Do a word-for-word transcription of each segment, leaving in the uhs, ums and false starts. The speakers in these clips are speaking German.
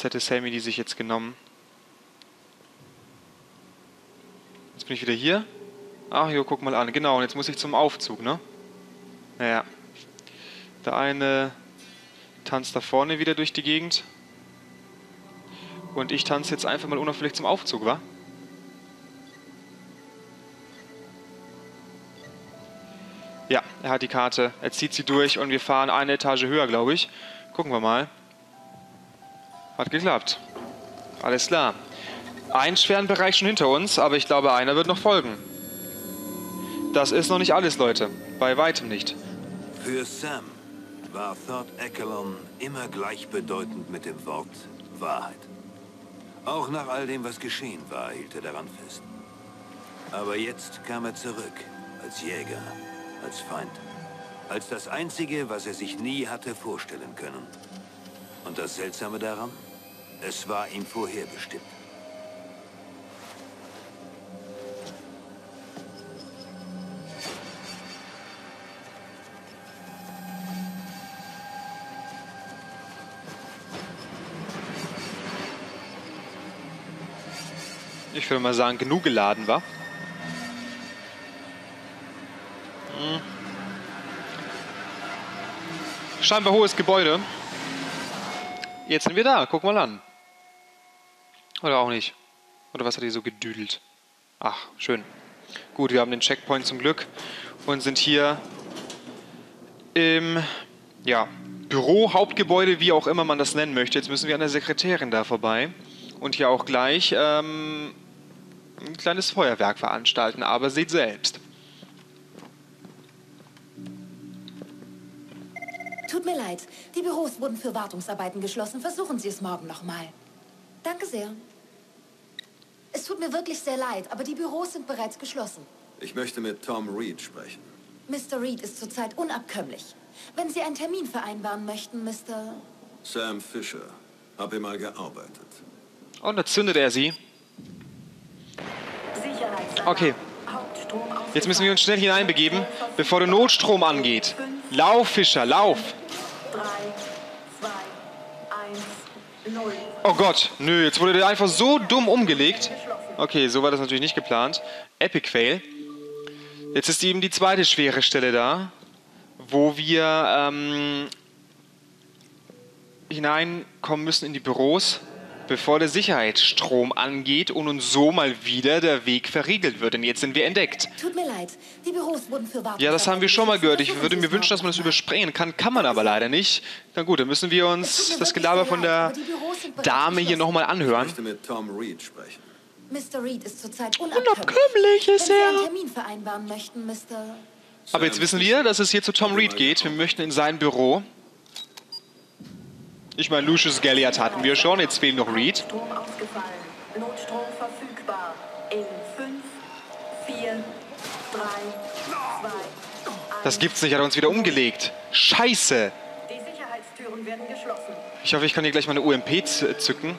Als hätte Sammy die sich jetzt genommen. Jetzt bin ich wieder hier. Ach jo, guck mal an. Genau, und jetzt muss ich zum Aufzug, ne? Naja. Der eine tanzt da vorne wieder durch die Gegend. Und ich tanze jetzt einfach mal unauffällig zum Aufzug, wa? Ja, er hat die Karte. Er zieht sie durch und wir fahren eine Etage höher, glaube ich. Gucken wir mal. Hat geklappt. Alles klar. Einen schweren Bereich schon hinter uns, aber ich glaube, einer wird noch folgen. Das ist noch nicht alles, Leute. Bei weitem nicht. Für Sam war Thord Echelon immer gleichbedeutend mit dem Wort Wahrheit. Auch nach all dem, was geschehen war, hielt er daran fest. Aber jetzt kam er zurück, als Jäger, als Feind, als das Einzige, was er sich nie hatte vorstellen können. Und das Seltsame daran? Es war ihm vorherbestimmt. Ich würde mal sagen, genug geladen war. Hm. Scheinbar hohes Gebäude. Jetzt sind wir da. Guck mal an. Oder auch nicht. Oder was hat die so gedüdelt? Ach, schön. Gut, wir haben den Checkpoint zum Glück und sind hier im ja, Büro, Hauptgebäude, wie auch immer man das nennen möchte. Jetzt müssen wir an der Sekretärin da vorbei und hier auch gleich ähm, ein kleines Feuerwerk veranstalten, aber seht selbst. Tut mir leid, die Büros wurden für Wartungsarbeiten geschlossen. Versuchen Sie es morgen nochmal. Danke sehr. Es tut mir wirklich sehr leid, aber die Büros sind bereits geschlossen. Ich möchte mit Tom Reed sprechen. Mister Reed ist zurzeit unabkömmlich. Wenn Sie einen Termin vereinbaren möchten, Mister Sam Fisher. Hab hier mal gearbeitet. Und da zündet er sie. Okay. Jetzt müssen wir uns schnell hineinbegeben, bevor der Notstrom angeht. Lauf, Fischer, lauf! Oh Gott, nö, jetzt wurde der einfach so dumm umgelegt. Okay, so war das natürlich nicht geplant. Epic Fail. Jetzt ist eben die zweite schwere Stelle da, wo wir ähm, hineinkommen müssen in die Büros, bevor der Sicherheitsstrom angeht und uns so mal wieder der Weg verriegelt wird. Denn jetzt sind wir entdeckt. Tut mir leid, die Büros wurden für Wartungsarbeiten. Ja, das haben wir schon mal gehört. Ich würde mir wünschen, dass man das überspringen kann. Kann man aber leider nicht. Na gut, dann müssen wir uns das Gelaber von der Dame hier nochmal anhören. Ich möchte mit Tom Reed sprechen. Mister Reed ist zurzeit Unabkömmlich ist Wenn Sie er. einen Termin vereinbaren möchten, Mister Aber jetzt wissen wir, dass es hier zu Tom Reed geht. Wir möchten in sein Büro. Ich meine, Lucius Galliard hatten wir schon, jetzt fehlt noch Reed. Strom ausgefallen. Notstrom verfügbar. In fünf, vier, drei, zwei, Das gibt's nicht, hat er uns wieder umgelegt. Scheiße! Die Sicherheitstüren werden geschlossen. Ich hoffe, ich kann hier gleich meine U M P zücken.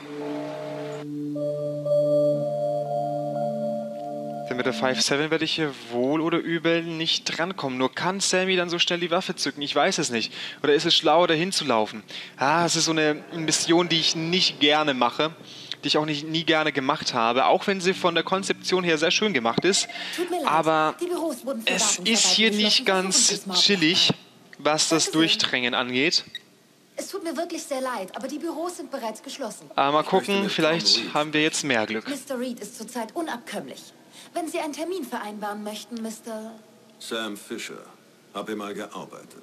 Denn mit der fünf sieben werde ich hier wohl oder übel nicht drankommen. Nur kann Sammy dann so schnell die Waffe zücken? Ich weiß es nicht. Oder ist es schlauer, dahin zu laufen? Ah, es ist so eine Mission, die ich nicht gerne mache. Die ich auch nicht, nie gerne gemacht habe. Auch wenn sie von der Konzeption her sehr schön gemacht ist. Aber es ist hier nicht ganz chillig, was das Durchdrängen angeht. Es tut mir wirklich sehr leid, aber die Büros sind bereits geschlossen. Aber mal gucken, vielleicht haben wir jetzt mehr Glück. Mister Reed ist zurzeit unabkömmlich. Wenn Sie einen Termin vereinbaren möchten, Mister Sam Fisher. Hab hier mal gearbeitet.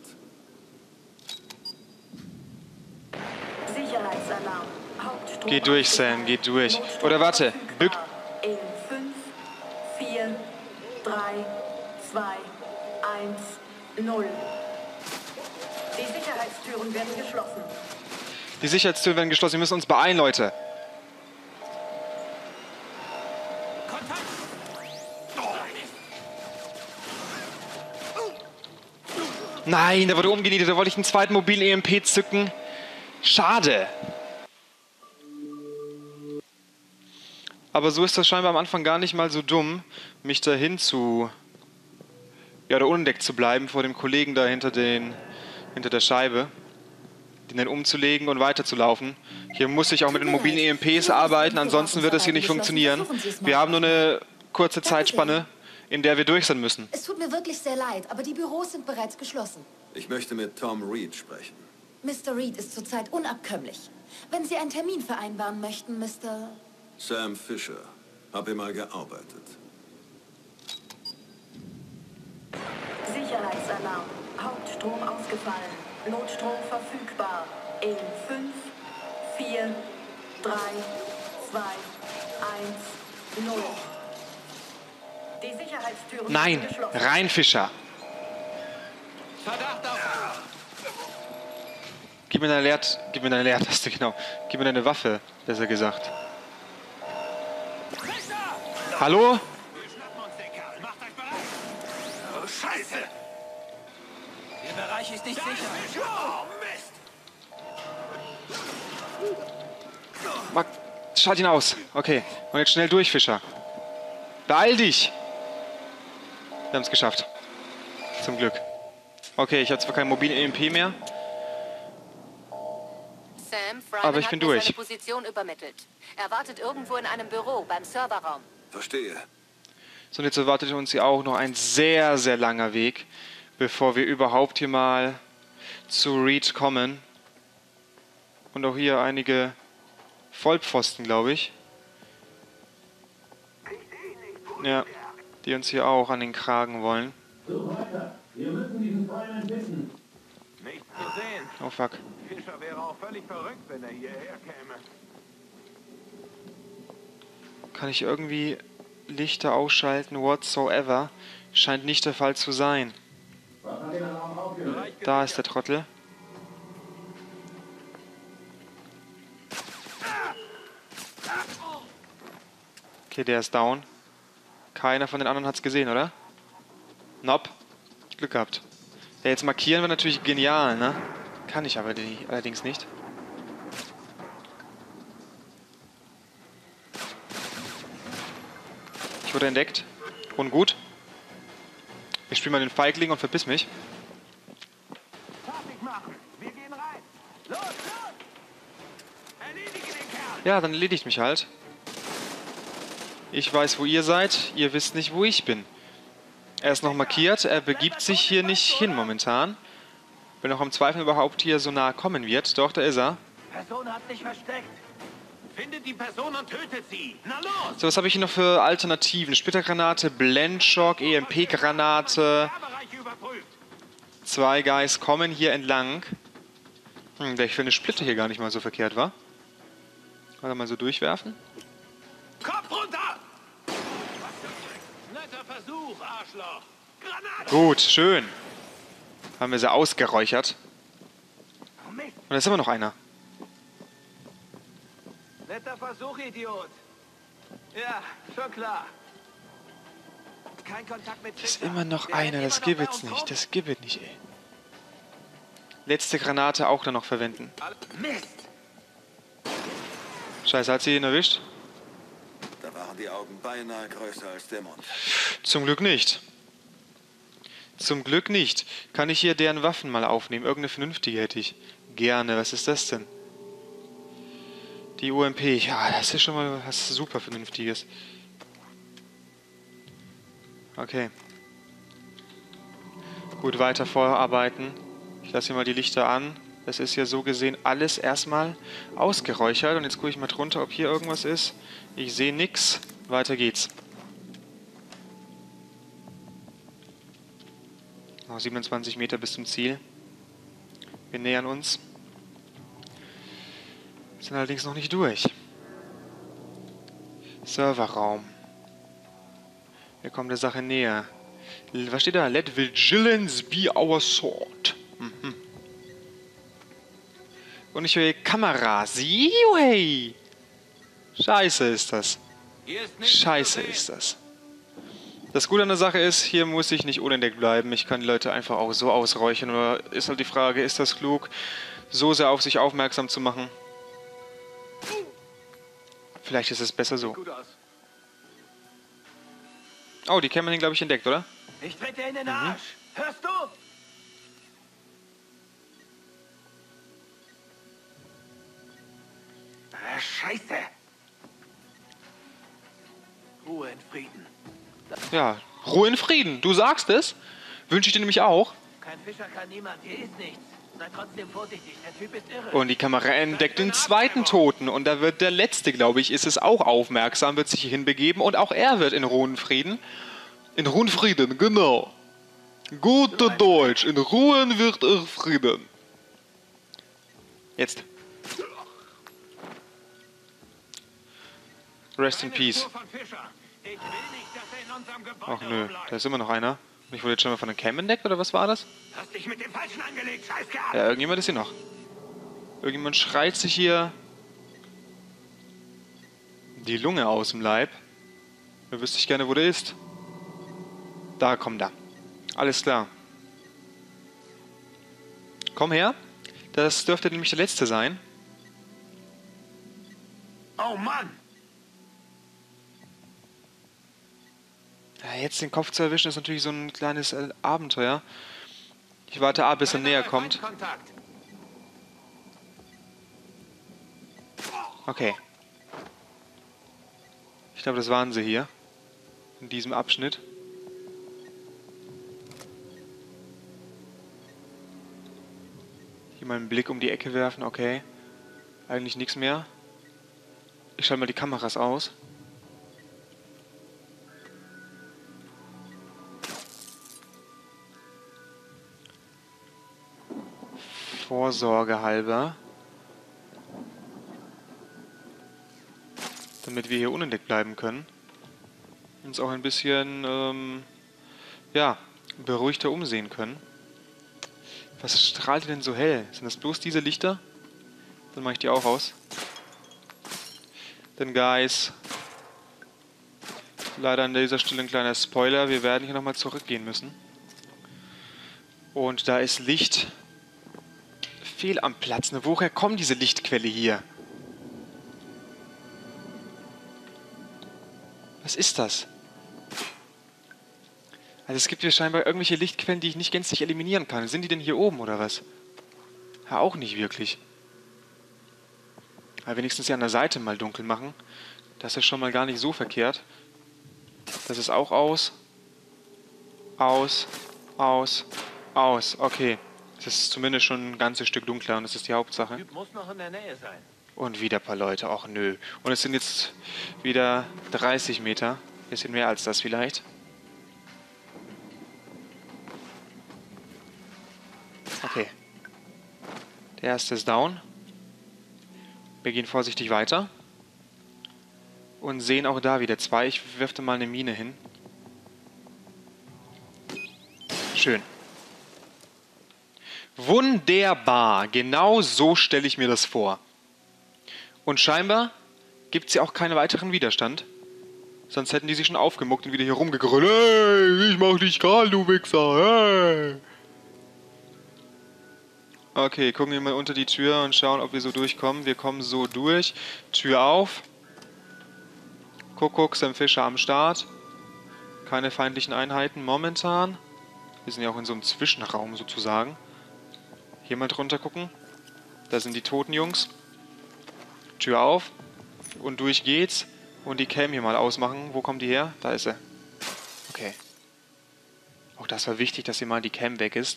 Sicherheitsalarm. Hauptstrom Geh durch, Sam, geh durch. Oder warte, bück. In fünf, vier, drei, zwei, eins, null. Die Sicherheitstüren werden geschlossen. Die Sicherheitstüren werden geschlossen. Wir müssen uns beeilen, Leute. Nein, der wurde umgenietet. Da wollte ich einen zweiten mobilen E M P zücken. Schade. Aber so ist das scheinbar am Anfang gar nicht mal so dumm, mich dahin zu... Ja, oder unentdeckt zu bleiben vor dem Kollegen da hinter, den, hinter der Scheibe. den dann umzulegen und weiterzulaufen. Hier muss ich auch mit den mobilen E M Ps arbeiten, ansonsten wird das hier nicht funktionieren. Wir haben nur eine kurze Zeitspanne, in der wir durch sein müssen. Es tut mir wirklich sehr leid, aber die Büros sind bereits geschlossen. Ich möchte mit Tom Reed sprechen. Mister Reed ist zurzeit unabkömmlich. Wenn Sie einen Termin vereinbaren möchten, Mister Sam Fisher. Hab hier mal gearbeitet. Sicherheitsalarm. Hauptstrom ausgefallen. Notstrom verfügbar. In fünf, vier, drei, zwei, eins, null. Die Sicherheitstüren Nein, sind geschlossen. rein Fischer. Verdacht auf... Gib mir deine Leert, gib mir deine Leertaste, genau. Gib mir deine Waffe, besser gesagt. Hallo? Wir schnappen uns den Kerl. Macht euch bereit. Oh, Scheiße. Der Bereich ist nicht sicher. Oh, Mist. Mach, schalt ihn aus. Okay. Und jetzt schnell durch, Fischer. Beeil dich. Wir haben es geschafft. Zum Glück. Okay, ich habe zwar keinen mobilen E M P mehr. Sam, Fryman Aber ich hat bin mir durch. seine Position übermittelt. Er wartet irgendwo in einem Büro beim Serverraum. Verstehe. So, und jetzt erwartet uns hier auch noch ein sehr, sehr langer Weg, bevor wir überhaupt hier mal zu Reed kommen. Und auch hier einige Vollpfosten, glaube ich. Ja, die uns hier auch an den Kragen wollen. So weiter. Wir müssen diesen Feuerwehr finden. Nichts zu sehen. Oh fuck. Fischer wäre auch völlig verrückt, wenn er hierher käme. Kann ich irgendwie Lichter ausschalten, whatsoever? Scheint nicht der Fall zu sein. Was hat den Alarm aufgelöst? Da ist der Trottel. Okay, der ist down. Keiner von den anderen hat es gesehen, oder? Nope. Glück gehabt. Ja, jetzt markieren wir natürlich genial, ne? Kann ich aber die, allerdings nicht. Ich wurde entdeckt. Ungut. Ich spiele mal den Feigling und verpiss mich. Fertig machen. Wir gehen rein. Los, los! Erledige den Kerl! Ja, dann erledigt mich halt. Ich weiß, wo ihr seid. Ihr wisst nicht, wo ich bin. Er ist noch markiert. Er begibt sich hier nicht hin momentan. Bin auch am Zweifeln überhaupt hier so nah kommen wird. Doch, da ist er. Person hat sich versteckt. Findet die Person und tötet sie. Na los! So, was habe ich hier noch für Alternativen? Splittergranate, Blendschock, E M P-Granate. Bereich überprüft. Zwei Guys kommen hier entlang. Hm, der ich für eine Splitter hier gar nicht mal so verkehrt war. Oder mal so durchwerfen. Kopf runter! Netter Versuch, Arschloch. Granate! Gut, schön. Haben wir sie ausgeräuchert. Oh, Mist. Und da ist immer noch einer. Netter Versuch, Idiot. Ja, schon klar. Kein Kontakt mit Da ist Fischer. immer noch Der einer. rennt Das immer noch gibt bei es uns nicht. rum. Das gibt es nicht, ey. Letzte Granate auch dann noch verwenden. Mist! Scheiße, hat sie ihn erwischt? Da waren die Augen beinahe größer als der Mund. Zum Glück nicht. Zum Glück nicht. Kann ich hier deren Waffen mal aufnehmen? Irgendeine vernünftige hätte ich. Gerne. Was ist das denn? Die U M P. Ja, das ist schon mal was super Vernünftiges. Okay. Gut, weiter vorarbeiten. Ich lasse hier mal die Lichter an. Es ist ja so gesehen alles erstmal ausgeräuchert. Und jetzt gucke ich mal drunter, ob hier irgendwas ist. Ich sehe nichts. Weiter geht's. Noch siebenundzwanzig Meter bis zum Ziel. Wir nähern uns. Sind allerdings noch nicht durch. Serverraum. Wir kommen der Sache näher. Was steht da? Let vigilance be our sword. Mhm. Und ich höre Kameras. Juhu, hey. Scheiße ist das. Hier ist nichts zu Scheiße sehen. ist das. Das Gute an der Sache ist, hier muss ich nicht unentdeckt bleiben. Ich kann die Leute einfach auch so ausräuchern. Oder ist halt die Frage, ist das klug, so sehr auf sich aufmerksam zu machen? Vielleicht ist es besser so. Gut aus. Oh, die Kämmerin, glaube ich, entdeckt, oder? Ich trete dir in Mhm. den Arsch. Hörst du? Scheiße! Ruhe in Frieden. Ja, Ruhe in Frieden. Du sagst es. Wünsche ich dir nämlich auch. Kein Fischer kann niemand. Hier ist nichts. Sei trotzdem vorsichtig. Der Typ ist irre. Und die Kamera entdeckt den zweiten Toten. Und da wird der letzte, glaube ich, ist es auch aufmerksam, wird sich hier hinbegeben. Und auch er wird in Ruhe und Frieden. In Ruhe und Frieden, genau. Gute Deutsch. In Ruhe wird er Frieden. Jetzt. Rest in Peace. Ach nö, da ist immer noch einer. Ich wurde jetzt schon mal von einem Cam entdeckt, oder was war das? Hast dich mit dem Falschen angelegt, Scheißkerl! Ja, irgendjemand ist hier noch. Irgendjemand schreit sich hier die Lunge aus dem Leib. Da wüsste ich gerne, wo der ist. Da, komm da. Alles klar. Komm her. Das dürfte nämlich der letzte sein. Oh Mann! Ja, jetzt den Kopf zu erwischen, ist natürlich so ein kleines äh, Abenteuer. Ich warte ab, bis er näher kommt. Kontakt. Okay. Ich glaube, das waren sie hier. In diesem Abschnitt. Hier mal einen Blick um die Ecke werfen, okay. Eigentlich nichts mehr. Ich schalte mal die Kameras aus. Vorsorge halber. Damit wir hier unentdeckt bleiben können. Uns auch ein bisschen, ähm, ja, beruhigter umsehen können. Was strahlt denn so hell? Sind das bloß diese Lichter? Dann mache ich die auch aus. Denn, Guys, leider an dieser Stelle ein kleiner Spoiler. Wir werden hier nochmal zurückgehen müssen. Und da ist Licht fehl am Platz. Ne, woher kommt diese Lichtquelle hier? Was ist das? Also es gibt hier scheinbar irgendwelche Lichtquellen, die ich nicht gänzlich eliminieren kann. Sind die denn hier oben oder was? Ja, auch nicht wirklich. Aber wenigstens hier an der Seite mal dunkel machen. Das ist schon mal gar nicht so verkehrt. Das ist auch aus. Aus. Aus. Aus. Okay. Das ist zumindest schon ein ganzes Stück dunkler und das ist die Hauptsache. Der Typ muss noch in der Nähe sein. Und wieder ein paar Leute. Ach nö. Und es sind jetzt wieder dreißig Meter. Bisschen mehr als das vielleicht. Okay. Der erste ist down. Wir gehen vorsichtig weiter. Und sehen auch da wieder zwei. Ich wirfte mal eine Mine hin. Schön. Wunderbar. Genau so stelle ich mir das vor. Und scheinbar gibt es ja auch keinen weiteren Widerstand. Sonst hätten die sich schon aufgemuckt und wieder hier rumgegrölt. Hey, ich mach dich kalt, du Wichser. Hey. Okay, gucken wir mal unter die Tür und schauen, ob wir so durchkommen. Wir kommen so durch. Tür auf. Kuckuck, Sam Fischer am Start. Keine feindlichen Einheiten momentan. Wir sind ja auch in so einem Zwischenraum sozusagen. Hier mal drunter gucken. Da sind die toten Jungs. Tür auf. Und durch geht's. Und die Cam hier mal ausmachen. Wo kommt die her? Da ist sie. Okay. Auch das war wichtig, dass hier mal die Cam weg ist.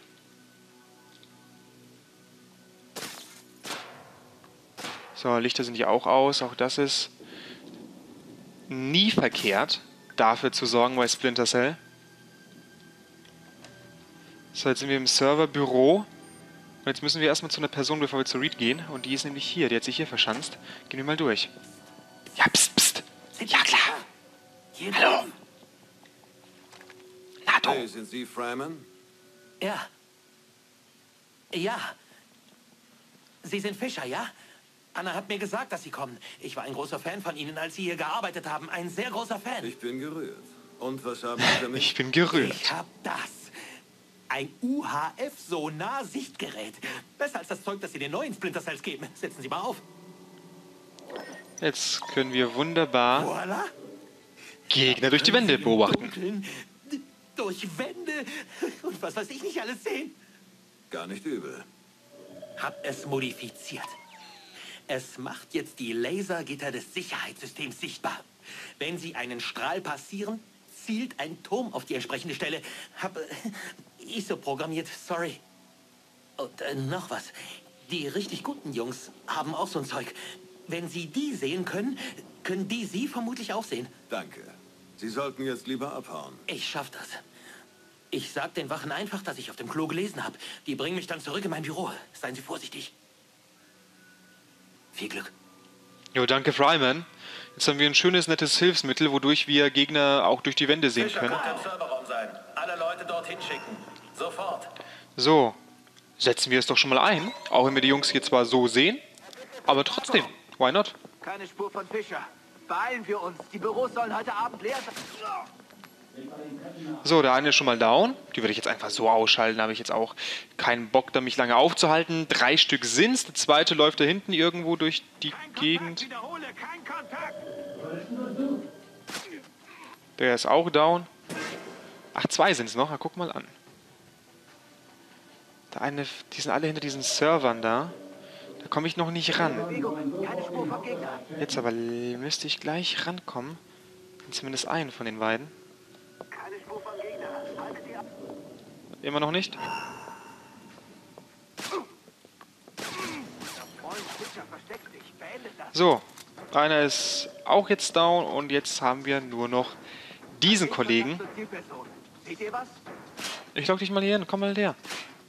So, Lichter sind hier auch aus. Auch das ist nie verkehrt, dafür zu sorgen bei Splinter Cell. So, jetzt sind wir im Serverbüro. Und jetzt müssen wir erstmal zu einer Person, bevor wir zu Reed gehen. Und die ist nämlich hier. Die hat sich hier verschanzt. Gehen wir mal durch. Ja, pst, pst. Ja, klar. Hallo. Na, du. Hey, sind Sie Fryman? Ja. Ja. Sie sind Fischer, ja? Anna hat mir gesagt, dass Sie kommen. Ich war ein großer Fan von Ihnen, als Sie hier gearbeitet haben. Ein sehr großer Fan. Ich bin gerührt. Und was haben Sie damit? Ich bin gerührt. Ich hab das. Ein U H F-Sonar-Sichtgerät. Besser als das Zeug, das Sie den neuen Splinter Cells geben. Setzen Sie mal auf. Jetzt können wir wunderbar Voila. Gegner durch die Wände beobachten. Dunkeln, durch Wände und was weiß ich nicht alles sehen. Gar nicht übel. Hab es modifiziert. Es macht jetzt die Lasergitter des Sicherheitssystems sichtbar. Wenn Sie einen Strahl passieren, zielt ein Turm auf die entsprechende Stelle. Hab äh, ich so programmiert, sorry. Und äh, noch was. Die richtig guten Jungs haben auch so ein Zeug. Wenn Sie die sehen können, können die Sie vermutlich auch sehen. Danke. Sie sollten jetzt lieber abhauen. Ich schaff das. Ich sag den Wachen einfach, dass ich auf dem Klo gelesen habe. Die bringen mich dann zurück in mein Büro. Seien Sie vorsichtig. Viel Glück. Jo, danke Fryman. Jetzt haben wir ein schönes, nettes Hilfsmittel, wodurch wir Gegner auch durch die Wände sehen können. Fischer könnte im Serverraum sein. Alle Leute dorthin schicken. Sofort. So, setzen wir es doch schon mal ein. Auch wenn wir die Jungs hier zwar so sehen, aber trotzdem. Why not? Keine Spur von Fischer. Beeilen wir uns. Die Büros sollen heute Abend leer sein. So, der eine ist schon mal down. Die würde ich jetzt einfach so ausschalten. Da habe ich jetzt auch keinen Bock, da mich lange aufzuhalten. Drei Stück sind's. Der zweite läuft da hinten irgendwo durch die Gegend. Der ist auch down. Ach, zwei sind's noch. Na, guck mal an. Der eine, die sind alle hinter diesen Servern da. Da komme ich noch nicht ran. Jetzt aber müsste ich gleich rankommen. Zumindest einen von den beiden. Immer noch nicht? So, einer ist auch jetzt down und jetzt haben wir nur noch diesen Kollegen. Ich lock dich mal hier hin, komm mal her.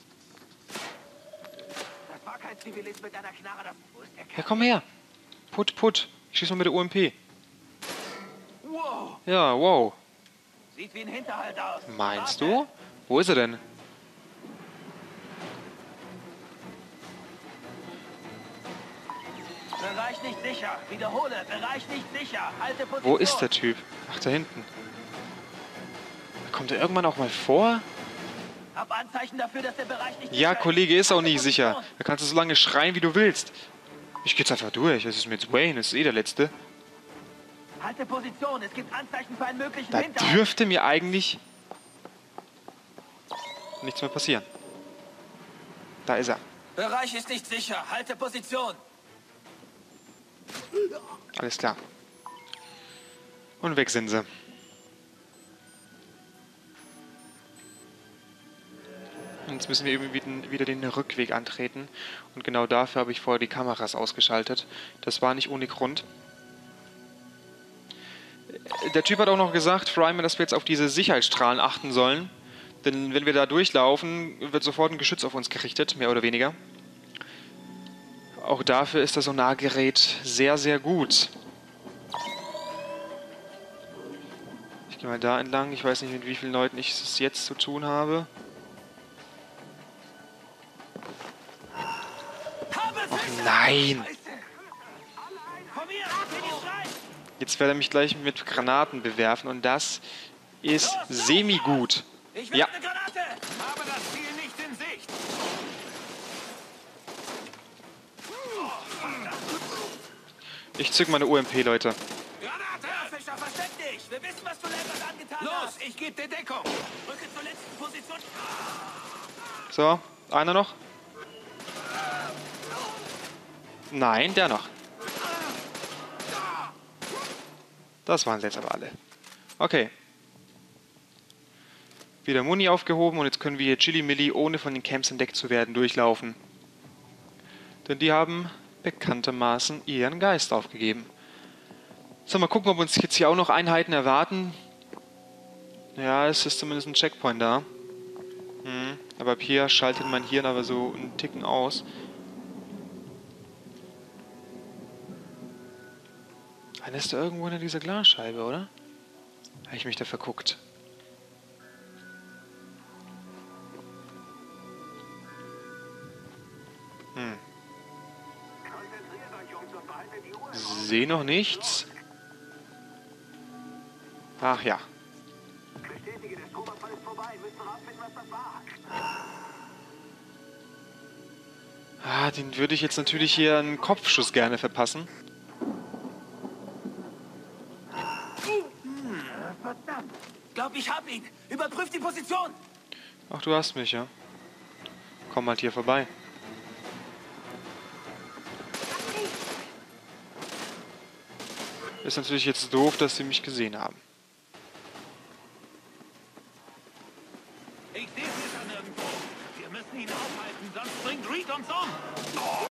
Ja, komm her. Put, put. Ich schieß mal mit der U M P. Ja, wow. Sieht wie ein Hinterhalt aus. Meinst du? Wo ist er denn? Bereich nicht sicher. Wiederhole. Bereich nicht sicher. Halte Position. Wo ist der Typ? Ach, da hinten. Kommt er irgendwann auch mal vor? Hab Anzeichen dafür, dass der Bereich nicht Ja, sicher Kollege ist auch Halte nicht sicher. Position. Da kannst du so lange schreien, wie du willst. Ich geh jetzt einfach durch. Das ist mir jetzt Wayne. Das ist eh der Letzte. Halte Position. Es gibt Anzeichen für einen möglichen Da Hinterhalt. dürfte mir eigentlich nichts mehr passieren. Da ist er. Bereich ist nicht sicher. Halte Position. Alles klar. Und weg sind sie. Und jetzt müssen wir eben wieder den Rückweg antreten. Und genau dafür habe ich vorher die Kameras ausgeschaltet. Das war nicht ohne Grund. Der Typ hat auch noch gesagt, Fryman, dass wir jetzt auf diese Sicherheitsstrahlen achten sollen. Denn wenn wir da durchlaufen, wird sofort ein Geschütz auf uns gerichtet, mehr oder weniger. Auch dafür ist das Sonargerät sehr, sehr gut. Ich gehe mal da entlang. Ich weiß nicht, mit wie vielen Leuten ich es jetzt zu tun habe. Och nein! Jetzt wird er mich gleich mit Granaten bewerfen und das ist semi-gut. Ich will Ja. eine Granate. Habe das Ziel nicht in Sicht. Ich zück meine U M P, Leute. Granate! Ja, Fischer, versteck dich. Wir wissen, was du Lambert angetan Los, hast. Los, ich gebe dir Deckung. Rücke zur letzten Position. So, einer noch? Nein, der noch. Das waren jetzt aber alle. Okay. Wieder Muni aufgehoben und jetzt können wir hier Chili-Milli, ohne von den Camps entdeckt zu werden, durchlaufen. Denn die haben bekanntermaßen ihren Geist aufgegeben. So, mal gucken, ob uns jetzt hier auch noch Einheiten erwarten. Ja, es ist zumindest ein Checkpoint da. Hm, aber ab hier schaltet mein Hirn aber so einen Ticken aus. Einer ist da irgendwo in dieser Glasscheibe, oder? Habe ich mich da verguckt. Hm. Sehe noch nichts. Ach ja. Ah, den würde ich jetzt natürlich hier einen Kopfschuss gerne verpassen. Verdammt. Glaub, ich hab ihn. Überprüf die Position. Ach, du hast mich, ja. Komm halt hier vorbei. Ist natürlich jetzt doof, dass sie mich gesehen haben. Ich sehe sie da nirgendwo. Wir müssen ihn aufhalten, sonst bringt Reed uns um.